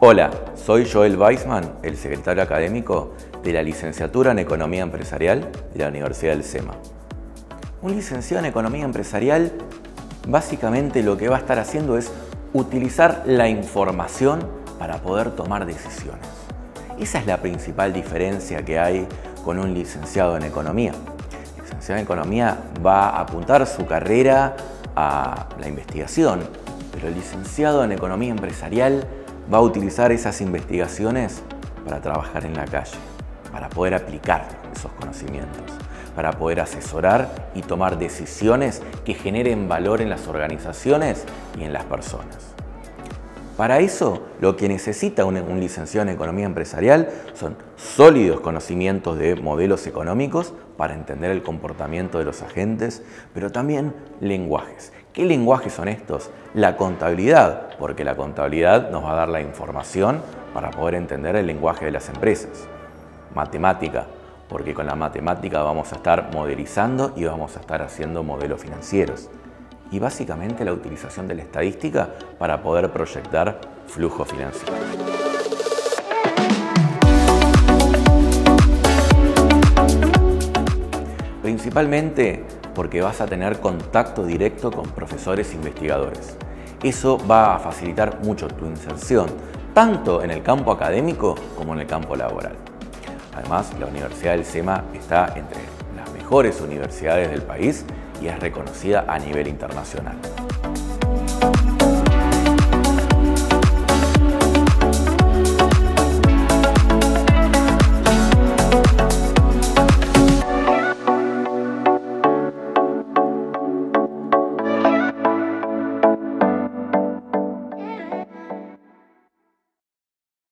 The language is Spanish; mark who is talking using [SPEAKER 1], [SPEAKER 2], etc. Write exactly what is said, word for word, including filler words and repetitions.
[SPEAKER 1] Hola, soy Joel Weissman, el secretario académico de la Licenciatura en Economía Empresarial de la Universidad del SEMA. Un licenciado en Economía Empresarial básicamente lo que va a estar haciendo es utilizar la información para poder tomar decisiones. Esa es la principal diferencia que hay con un licenciado en Economía. El licenciado en Economía va a apuntar su carrera a la investigación, pero el licenciado en Economía Empresarial va a utilizar esas investigaciones para trabajar en la calle, para poder aplicar esos conocimientos, para poder asesorar y tomar decisiones que generen valor en las organizaciones y en las personas. Para eso, lo que necesita un, un licenciado en Economía Empresarial son sólidos conocimientos de modelos económicos para entender el comportamiento de los agentes, pero también lenguajes. ¿Qué lenguajes son estos? La contabilidad, porque la contabilidad nos va a dar la información para poder entender el lenguaje de las empresas. Matemática, porque con la matemática vamos a estar modelizando y vamos a estar haciendo modelos financieros. Y básicamente la utilización de la estadística para poder proyectar flujo financiero. Principalmente porque vas a tener contacto directo con profesores e investigadores. Eso va a facilitar mucho tu inserción, tanto en el campo académico como en el campo laboral. Además, la Universidad del SEMA está entre las mejores universidades del país y es reconocida a nivel internacional.